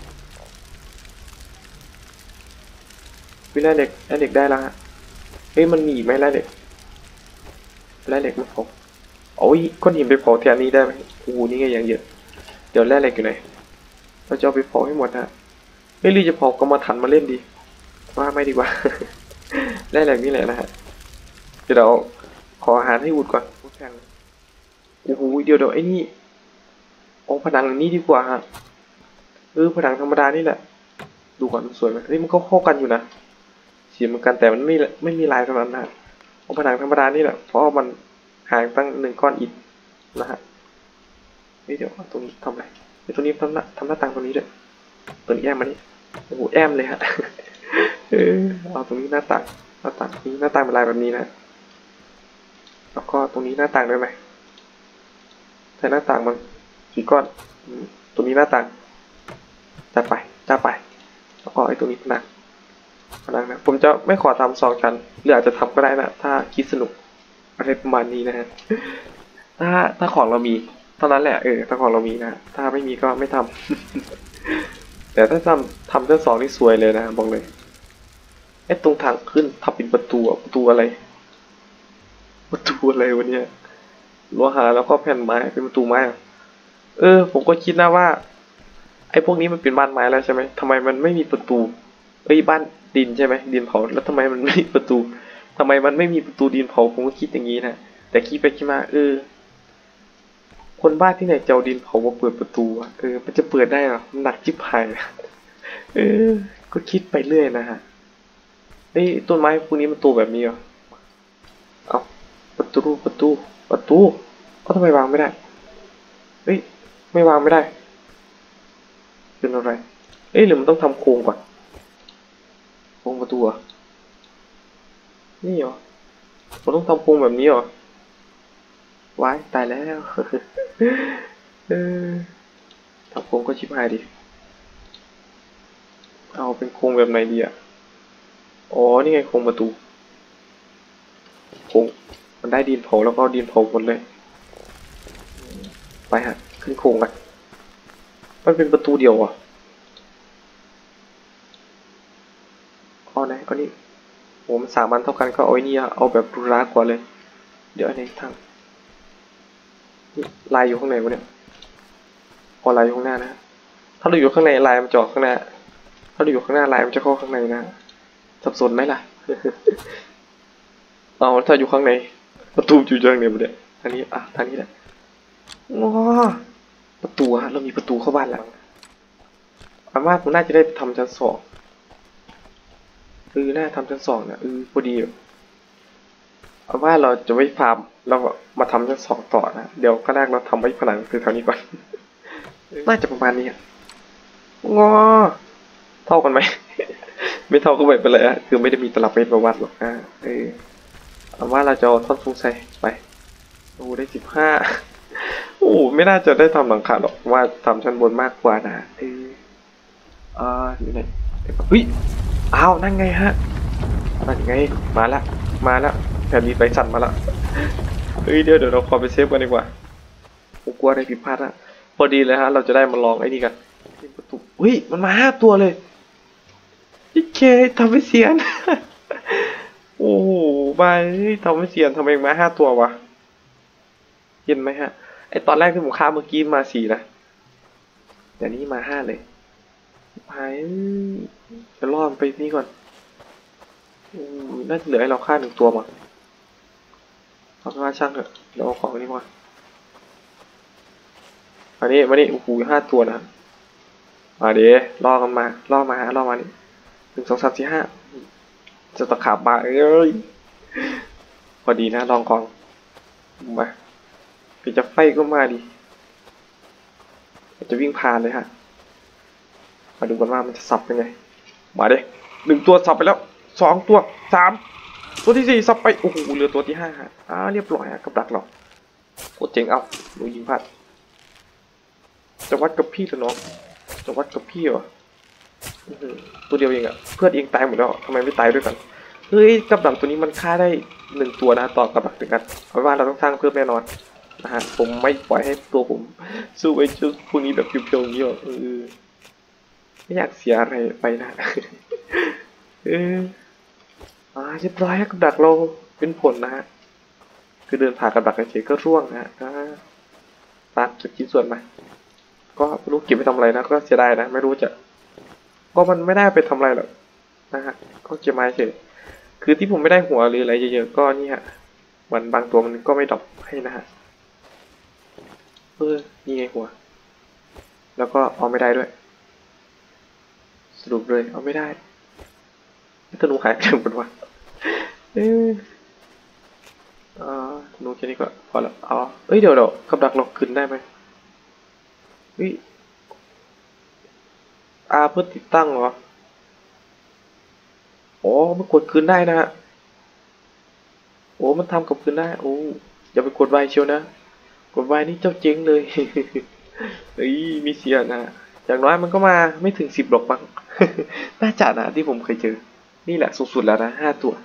วิไลเด็กไลเด็กได้ละฮะเฮ้ยมันมีอีกไหมไลเด็กไลเด็กไม่พอโอ้ยก้อนหินไปเผาแทนนี้ได้ไหมโอ้โหนี่ไงอย่างเยอะเดี๋ยวแร่เหล็กอยู่ไหนเราจะเอาไปเผาให้หมดนะไม่รีจะเผากรรมฐานมาเล่นดีว่าไม่ดีกว่าแร่เหล็กนี่แหละนะฮะเดี๋ยวเราขออาหารให้อุดก่อนโอ้โหเดี๋ยวเดี๋ยวไอ้นี่โอ้ผนังนี้ดีกว่าฮะเออผนังธรรมดานี่แหละดูก่อนสวยไหมนี่มันก็เข้ากันอยู่นะสีเหมือนกันแต่มันไม่ไม่มีลายตรงนั้นนะโอ้ผนังธรรมดานี่แหละเพราะมันห่างตั้งหนึ่งก้อนอิฐนะฮะเดี๋ยวตรงนี้ทำอะไรเดี๋ยวตรงนี้ทำหน้าทำหน้าต่างตรงนี้ด้วยตัวนี้แอมมานี่โอ้โหแอมเลยฮะเออเอาตรงนี้หน้าต่างหน้าต่างนี้หน้าต่างเป็นลายแบบนี้นะแล้วก็ตรงนี้หน้าต่างด้วยไหมใช้หน้าต่างมันกี่ก้อนตรงนี้หน้าต่างจัดไปจัดไปแล้วก็ไอ้ตรงนี้ผนังผนังนะผมจะไม่ขอทำสองชั้นหรืออาจจะทำก็ได้นะถ้าคิดสนุกอะไรประมาณนี้นะฮะถ้าถ้าของเรามีเท่านั้นแหละเออถ้าของเรามีนะถ้าไม่มีก็ไม่ทำแต่ถ้าทำทำชั้นสองนี่สวยเลยนะบอกเลยไอ้ตรงทางขึ้นทำเป็นประตูประตูอะไรประตูอะไรวะเนี่ยโลหะแล้วก็แผ่นไม้เป็นประตูไม้เออผมก็คิดนะว่าไอ้พวกนี้มันเป็นบ้านไม้แล้วใช่ไหมทำไมมันไม่มีประตูเอ้ยบ้านดินใช่ไหมดินเผาแล้วทำไมมันไม่มีประตูทำไมมันไม่มีประตูดินเผาผมก็คิดอย่างนี้นะแต่คิดไปคิดมาเออคนบ้านที่ไหนจะเอาดินเผามาเปิดประตูอะเออมันจะเปิดได้เหรอมันหนักชิบหายเออก็คิดไปเรื่อยนะฮะเอ้ยต้นไม้พวกนี้มันโตแบบนี้เหรอเอาประตูประตูประตูก็ทำไมวางไม่ได้เฮ้ยไม่วางไม่ได้เป็นอะไรเอ้ยหรือมันต้องทำโครงก่อนโครงประตูอ่ะนี่เหรอมันต้องทำโครงแบบนี้เหรอว้ายตายแล้วเออทำโครงก็ชิบหายดิเอาเป็นโครงแบบไหนดีอ่ะอ๋อนี่ไงโครงประตูโครงมันได้ดินเผาแล้วก็ดินเผาหมดเลยไปฮะขึ้นโครงกันมันเป็นประตูเดียวอ่ะเอาไหนเอานี่โอ้มันสามอันเท่ากันก็เอาไอ้นี่เอาแบบรูรากว่าเลยเดี๋ยวอันนี้ทางลายอยู่ข้างในวะเนี่ยพอลายอยู่ข้างหน้านะถ้าเราอยู่ข้างในลายมันจะออกข้างหน้าถ้าเราอยู่ข้างหน้าลายมันจะเข้าข้างในนะสับสนไหมล่ะเอาถ้าอยู่ข้างในประตูอยู่ข้างในหมดเลยอันนี้อ่ะทางนี้แหละว้าประตูฮะเรามีประตูเข้าบ้านแล้วอาม่าผมน่าจะได้ทำชั้นสองเออน่าทำชั้นสองนะเออพอดีเอาว่าเราจะไม่ฟาร์มเรามาทำชั้นสองต่อนะเดี๋ยวก็แรกเราทำไว้ผนังคือแถวนี้ก่อนน่าจะประมาณนี้งอเท่ากันไหม ไม่เท่าก็ไม่เป็นไรอะคือไม่ได้มีตลับเมตรมาวัดหรอกอ่าเออเอาว่าเราจะท่อนสูงใส่ไปโอ้ได้สิบห้าโอ้ไม่น่าจะได้ทำหลังคาหรอกว่าทำชั้นบนมากกว่านะเอออ่าอยู่ไหนเฮ้ยอ้าวนั่นไงฮะนั่นไงมาละมาละแผ่นมีไฟสั่นมาละเฮ้ยเดี๋ยวเดี๋ยวเราขอไปเซฟกันดีกว่าผมกลัวอะไรผิดพลาดอะพอดีเลยฮะเราจะได้มาลองไอ้นี่กันประตูเฮ้ยมันมาห้าตัวเลยพี่เคทำให้เสียน โอ้โหบายทำให้เสียนทำเองมาห้าตัววะเห็นไหมฮะไอตอนแรกที่ผมฆ่าเมื่อกี้มาสี่นะแต่นี้มาห้าเลยบายจะล่อมไปนี่ก่อนน่าจะเหลือให้เราฆ่าหนึ่งตัวมั้งเอาเป็นว่าช่างเถอะเราเอาของนี้มาอันนี้มานี่โอ้โหห้าตัวนะมาเดี๋ยวล่อกันมาล่อมาล่อมานี่หนึ่งสองสามสี่ห้าจะตะขาบมาเอ้ยพอดีนะลองของมาพี่จะไฟก็มาดิจะวิ่งผ่านเลยฮะมาดูกันว่ามันจะสับยังไงมาเด้หนึ่งตัวสับไปแล้วสองตัวสามตัวที่สี่สับไปโอ้โหเหลือตัวที่ห้าฮะอ่าเรียบร้อยฮะกับดักเราโคตรเจ๋งเอาดูยิงพลาดจะวัดกับพี่หรือน้องจะวัดกับพี่เหรอตัวเดียวเองอะเพื่อนเองตายหมดแล้วทำไมไม่ตายด้วยกันเฮ้ยกับดักตัวนี้มันฆ่าได้หนึ่งตัวนะต่อกับดักหนึ่งกันเอาว่าเราต้องสร้างเพิ่มแน่นอนนะฮะผมไม่ปล่อยให้ตัวผมสู้ไอ้ชุดพวกนี้แบบเพียวๆอย่างนี้หรอกเออไม่อยากเสียอะไรไปนะเอออ่าเรียบร้อยกับดักเราเป็นผลนะฮะคือเดินผ่านกับดักเฉยๆก็ร่วงนะฮะตัดเก็บชิ้นส่วนมาก็ไม่รู้เก็บไปทำอะไรนะก็เสียดายนะไม่รู้จะก็มันไม่ได้ไปทำอะไรหรอกนะฮะก็เก็บมาเฉยคือที่ผมไม่ได้หัวหรืออะไรเยอะๆก็นี่ฮะมันบางตัวมันก็ไม่ดรอปให้นะฮะเออนี่ไงหัวแล้วก็เอาไม่ได้ด้วยสรุปเลยเอาไม่ได้ธนูหายไปหมดวะเอออ่าธนูแค่นี้ก็พอละเอาเอ้ยเดี๋ยวเดี๋ยวกับดักเราขึ้นได้ไหมเฮ้ยอาเพื่อติดตั้งเหรออ๋อมันกดคืนได้นะฮะโอ้มันทำกับคืนได้โอ้อย่าไปกดไวเชียวนะกดไวนี่เจ้าเจ๊งเลยเฮ้ยมีเสียนะอย่างน้อยมันก็มาไม่ถึงสิบหรอกบ้างน่าจะนะที่ผมเคยเจอนี่แหละสูงสุดแล้วนะห้าตัว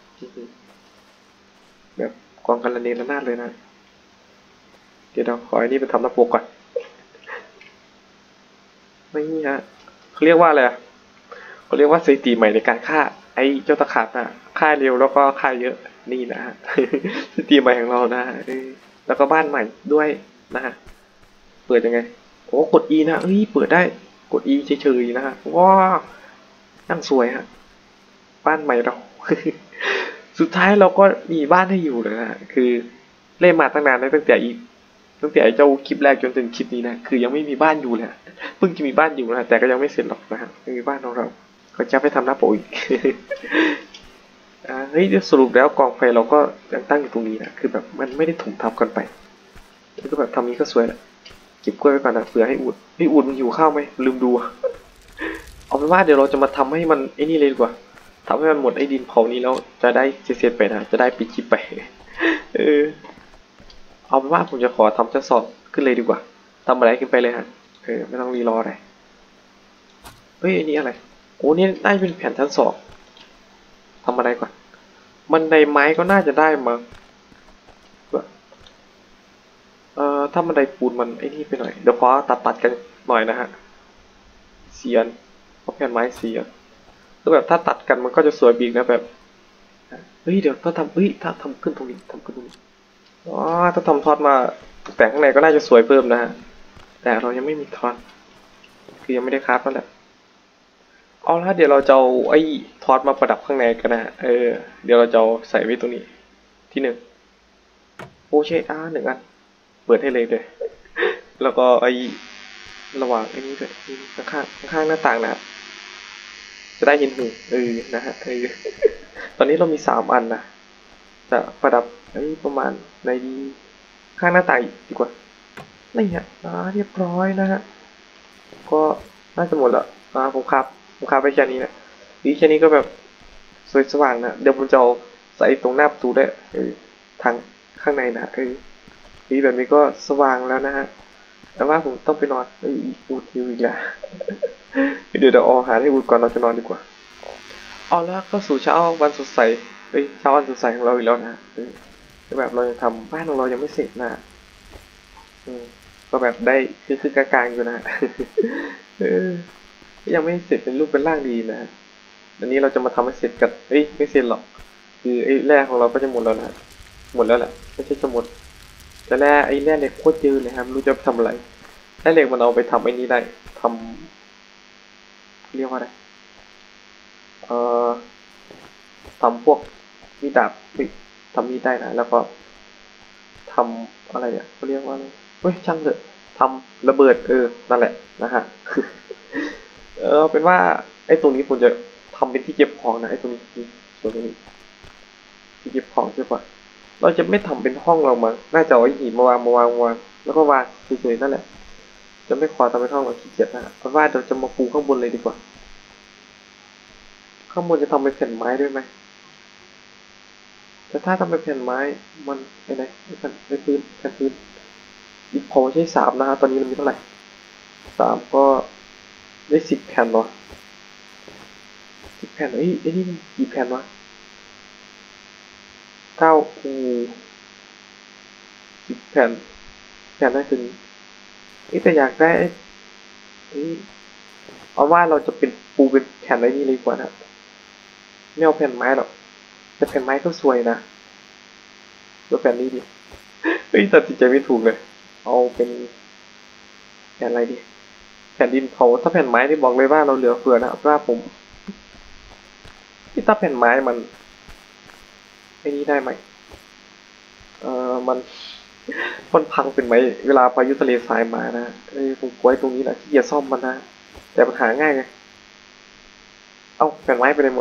แบบกองกันระเนระนาดเลยนะเดี๋ยวเราขอไอ้นี่ไปทำหน้าปกก่อนไม่นี่ฮะเขาเรียกว่าอะไรอ่ะเขาเรียกว่าสถิติใหม่ในการฆ่าไอ้เจ้าตะขาบนะฆ่าเร็วแล้วก็ฆ่าเยอะนี่นะฮะสถิติใหม่ของเรานะแล้วก็บ้านใหม่ด้วยนะฮะเปิดยังไงโอ้กด E นะเอ้ยเปิดได้กด E เฉยๆนะฮะว้านั่งสวยฮะบ้านใหม่เรา สุดท้ายเราก็มีบ้านให้อยู่เลยนะคือเล่นมาตั้งนานแล้วตั้งแต่อีตั้งแต่ไอ้เจ้าคลิปแรกจนถึงคลิปนี้นะคือยังไม่มีบ้านอยู่เลยเพิ่งจะมีบ้านอยู่นะแต่ก็ยังไม่เสร็จหรอกนะฮะยังมีบ้านของเราก็จะไปทำหน้าปกอีก อ่าเฮ้ยสรุปแล้วกองไฟเราก็ยังตั้งอยู่ตรงนี้นะคือแบบมันไม่ได้ถมทับกันไปแล้วก็แบบทำนี้ก็สวยแหละเก็บกล้วยไว้ก่อนนะเผื่อให้อูดให้อูดมันอยู่ข้าวไหมลืมดูเอาเป็นว่าเดี๋ยวเราจะมาทำให้มันไอ้นี่เลยดีกว่าทำให้มันหมดไอ้ดินเผานี้แล้วจะได้เสร็จไปนะจะได้ปิดคลิปไปเออเอาเป็นว่าผมจะขอทำชั้นสองขึ้นเลยดีกว่าทำอะไรขึ้นไปเลยฮะเออไม่ต้องรีรออะไรเฮ้ยอันนี้อะไรโอ้นี่ได้เป็นแผ่นชั้นสองทำอะไรก่อนบันไดไม้ก็น่าจะได้มั้งเอ่อถ้าบันไดปูนมันไอ้นี่ไปหน่อยเดี๋ยวขอตัดตัดกันหน่อยนะฮะเสียนเพราะแผ่นไม้เสียนแล้วแบบถ้าตัดกันมันก็จะสวยบีกนะแบบเฮ้ยเดี๋ยวถ้าทำเฮ้ยถ้าทำขึ้นตรงนี้ทำขึ้นตรงนี้อ๋อถ้าทำทอดมาแต่ข้างในก็น่าจะสวยเพิ่มนะฮะแต่เรายังไม่มีทอดคือยังไม่ได้คราฟนั่นแหละเอาละเดี๋ยวเราจะเอาไอ้ทอดมาประดับข้างในกันนะเออเดี๋ยวเราจะใส่ไว้ตรงนี้ที่หนึ่งโอ้ใช่อ่าหนึ่งอันเปิดให้เลยเลยแล้วก็ไอ้ระหว่างไอ้นี้ด้วยข้างข้างหน้าต่างนะจะได้เห็นหูเออนะฮะเออตอนนี้เรามีสามอันนะจะประดับไอ้ประมาณในดีข้างหน้าต่างดีกว่านี่ฮะอ่าเรียบร้อยนะฮะก็น่าจะหมดละอ่าผมครับผมครับไปแค่นี้นะดีแค่นี้ก็แบบสวยสว่างนะเดี๋ยวผมจะใส่ตรงหน้าประตูได้เออทางข้างในนะเออดีแบบนี้ก็สว่างแล้วนะฮะแต่ว่าผมต้องไปนอนไอ้อูดฮิวอีกแล้วเดี๋ยวเดี๋ยวเอาอาหารให้อูดก่อนเราจะนอนดีกว่าเอาแล้วก็สู่เช้าวันสดใสเฮ้ยเช้าวันสดใสของเราอีกแล้วนะเออแบบเราจะทำบ้านของเรายังไม่เสร็จนะอืมก็แบบได้คือคือกลางๆอยู่นะเออยังไม่เสร็จเป็นรูปเป็นร่างดีนะอันนี้เราจะมาทำให้เสร็จกันเฮ้ยไม่เสร็จหรอกคือไอ้แร่ของเราก็จะหมดแล้วนะหมดแล้วแหละไม่ใช่จะหมดแต่แร่ไอ้แร่เหล็กโคตรเยอะเลยครับไม่รู้จะทำอะไรแร่เหล็กมันเอาไปทำไอ้นี้ได้ทำเรียกว่าอะไรเอ่อทำพวกมีดดาบทำมีดได้นะแล้วก็ทำอะไรเนี่ยเขาเรียกว่าอะไรเฮ้ยช่างเถอะทำระเบิดเออนั่นแหละนะฮะเออเป็นว่าไอ้ตรงนี้ผมจะทำเป็นที่เก็บของนะไอ้ตรงนี้ส่วนตรงนี้ที่เก็บของใช่ปะเราจะไม่ทำเป็นห้องเรามั้งน่าจะเอาไอ้หินมาวางมาวางวางแล้วก็วางเฉยๆนั่นแหละจะไม่ขอทำเป็นห้องเราขี้เกียจนะเพราะว่าเราจะมาปูข้างบนเลยดีกว่าข้างบนจะทำเป็นแผ่นไม้ด้วยไหมแต่ถ้าทำเป็นแผ่นไม้มันไอ้ไหนไอ้แผ่นไอ้พื้นแผ่นพื้นอีกพอใช้สามนะฮะตอนนี้มันมีเท่าไหร่สามก็ได้สิบแผ่นเหรอสิบแผ่นเอ้ยไอ้นี่กี่แผ่นวะเก้าอูสิบแผ่นแผ่นได้ถึงเอ้แต่อยากได้เอ้ยเอาว่าเราจะเป็นปูเป็นแผ่นอะไรนี่เลยกว่านะไม่เอาแผ่นไม้หรอกแต่แผ่นไม้ก็สวยนะตัวแผ่นนี้ดิเฮ้ยตัดสินใจไม่ถูกเลยเอาเป็นแผ่นอะไรดีแผ่นดินเผาถ้าแผ่นไม้ที่บอกเลยว่าเราเหลือเฟือนะเพราะว่าผมที่ถ้าแผ่นไม้มันไอ้นี้ได้ไหมเออมันมันพังเป็นไหมเวลาพายุทะเลทรายมานะเอ้ยผมกลัวตรงนี้แหละที่จะซ่อมมันนะแต่ปัญหาง่ายไงเอ้าแผ่นไม้ไปไหนหมด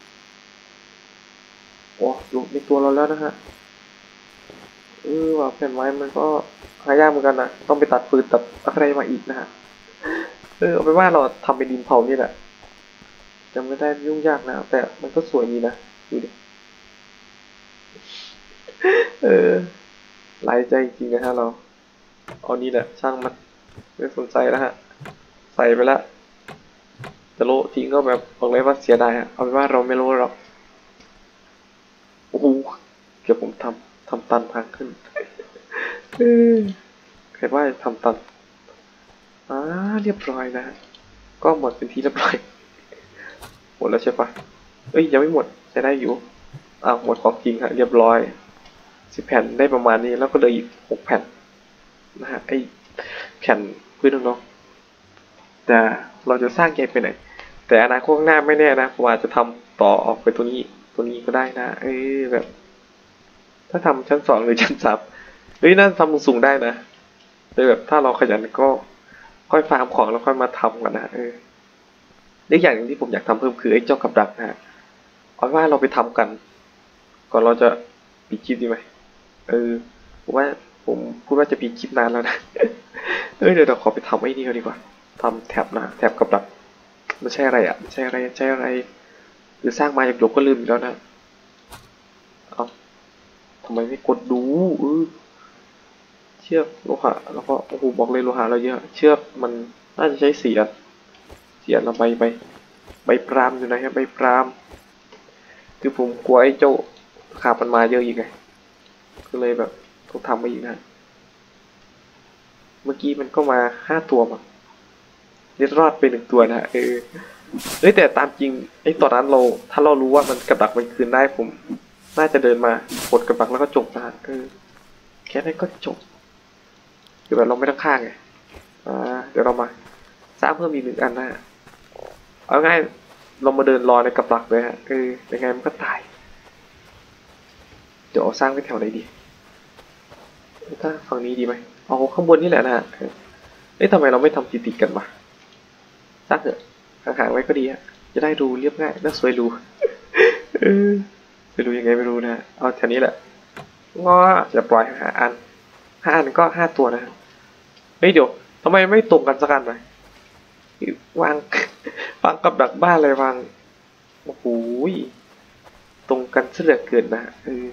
โอ้อยู่ในตัวเราแล้วนะฮะเออว่าแผ่นไม้มันก็หายากเหมือนกันนะต้องไปตัดฟืนตัดอะไรมาอีกนะฮะเออเอาไปว่าเราทำเป็นดินเผานี่แหละจะไม่ได้ยุ่งยากนะแต่มันก็สวยดีนะดูดิเออหลายใจจริงนะฮะเราเอานี่แหละช่างมันไม่สนใจแล้วฮะใส่ไปแล้วจะโลทิ้งก็แบบบอกเลยว่าเสียดายฮะเอาเป็นว่าเราไม่โลหรอกโอ้โหเดี๋ยวผมทำทำตันทางขึ้นเออใครว่าจะทำตันอ่าเรียบร้อยนะก็หมดเป็นที่เรียบร้อยหมดแล้วใช่ปะเอ้ยยังไม่หมดใช้ได้อยู่อ้าวหมดของจริงฮะเรียบร้อยสิบแผ่นได้ประมาณนี้แล้วก็เลยอีกหกแผ่นนะฮะไอ้แผ่นพื้นน้องๆแต่เราจะสร้างแยกไปไหนแต่อนาคตข้างหน้าไม่แน่นะผมอาจจะทำต่อออกไปตัวนี้ตัวนี้ก็ได้นะเออแบบถ้าทำชั้นสองหรือชั้นสามเฮ้ยน่าทำสูงๆได้นะแต่แบบถ้าเราขยันก็ค่อยฟาร์มของแล้วค่อยมาทำกันนะเอออีกอย่างหนึ่งที่ผมอยากทำเพิ่มคือไอ้เจ้ากับดักนะฮะเอาว่าเราไปทำกันก่อนเราจะปิดคลิปดีไหมเออผมว่าผมพูดว่าจะปิดคลิปนานแล้วนะ เออเดี๋ยวเราขอไปทำไอ้นี่เขาดีกว่าทำแท็บนะแท็บกับดักมันใช่อะไรอ่ะมันใช่อะไรใช่อะไรหรือสร้างมาจากหยกก็ลืมอีกแล้วนะเอาทำไมไม่กดดูเออเชือกโลหะแล้วก็โอ้โหบอกเลยโลหะเราเยอะเชือกมันน่าจะใช้เสียดเสียดเราใบใบใบปรามอยู่นะครับใบปรามคือผมกลัวไอ้เจ้าขาบมันมาเยอะอีกไงก็เลยแบบต้องทำไปอีกนะเมื่อกี้มันก็มาห้าตัวมั้งเน็ตรอดไปหนึ่งตัวนะเออเอ้ยแต่ตามจริงไอ้ตอนนั้นเราถ้าเรารู้ว่ามันกระดักมันคืนได้ผมน่าจะเดินมากดกระดักแล้วก็จบนะเออแค่นั้นก็จบคือแบบเราไม่ต้องฆ่าไงอ่าเดี๋ยวเรามาสร้างเพิ่มอีกหนึ่งอันนะเอาง่ายเรามาเดินรอในกระดักเลยฮะเออยังไงมันก็ตายเดี๋ยวเอาสร้างไว้แถวไหนดีถ้าฝั่งนี้ดีไหมเอาข้างบนนี่แหละนะฮะเอ้ยทำไมเราไม่ทำติดๆกันวะสร้างเถอะห่างๆไว้ก็ดีฮะจะได้ดูเรียบง่ายน่าสวยรูเออจะดูยังไงไม่รู้นะเอาแถวนี้แหละง้อจะปล่อยหาอันห้าอันก็ห้าตัวนะเฮ้ยเดี๋ยวทำไมไม่ตรงกันสักอันเลยวางวางกับดักบ้านเลยวางโอ้โหตรงกันเสียเหลือเกินนะเออ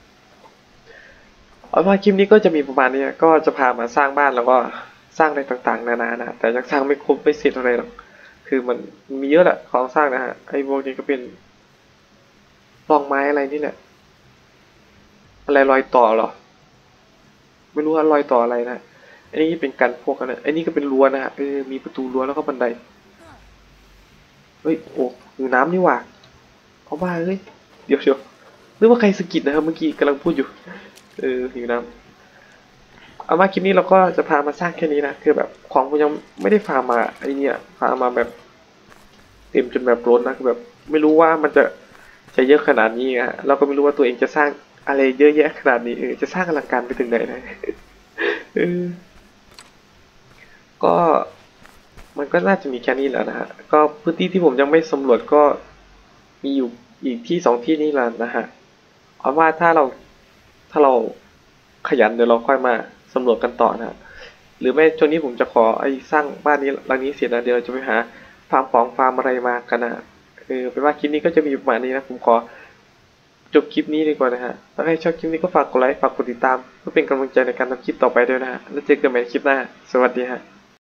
เอาว่าคลิปนี้ก็จะมีประมาณนี้ก็จะพามาสร้างบ้านแล้วก็สร้างอะไรต่างๆนานานะแต่ยังสร้างไม่ครบไม่เสร็จอะไรหรอกคือมันมีเยอะแหละของสร้างนะฮะไอ้พวกนี้ก็เป็นรองไม้อะไรนี่แหละอะไรรอยต่อหรอไม่รู้ว่ารอยต่ออะไรนะอันนี้เป็นกันพวกกันนะอันนี้ก็เป็นรั้วนะฮะเออมีประตูรั้วแล้วก็บันไดเฮ้ยโอ้อยู่น้ำนี่หว่าเอาบ้าเฮ้ยเดี๋ยวเดี๋ยวนึกว่าใครสะกิดนะครับเมื่อกี้กำลังพูดอยู่เอออยู่น้ำเอามาคลิปนี้เราก็จะพามาสร้างแค่นี้นะคือแบบของผมยังไม่ได้ฟาร์มมาไอ้นี่ฟาร์มมาแบบเต็มจนแบบล้นนะคือแบบไม่รู้ว่ามันจะจะเยอะขนาดนี้ฮะเราก็ไม่รู้ว่าตัวเองจะสร้างอะไรเยอะแยะขนาดนี้เออจะสร้างอลังการไปถึงไหนนะเออก็มันก็น่าจะมีแค่นี้แหละนะฮะก็พื้นที่ที่ผมยังไม่สำรวจก็มีอยู่อีกที่สองที่นี่แหละนะฮะเอาว่าถ้าเราถ้าเราขยันเดี๋ยวเราค่อยมาสำรวจกันต่อนะหรือไม่ช่วงนี้ผมจะขอไอ้สร้างบ้านนี้หลังนี้เสร็จนะเดี๋ยวเราจะไปหาฟาร์มของฟาร์มอะไรมากันนะเออเป็นว่าคลิปนี้ก็จะมีประมาณนี้นะผมขอจบคลิปนี้ดีกว่านะฮะถ้าใครชอบคลิปนี้ก็ฝากกดไลค์ฝากกดติดตามเพื่อเป็นกำลังใจในการทำคลิปต่อไปด้วยนะฮะแล้วเจอกันใหม่ในคลิปหน้าสวัสดีฮะ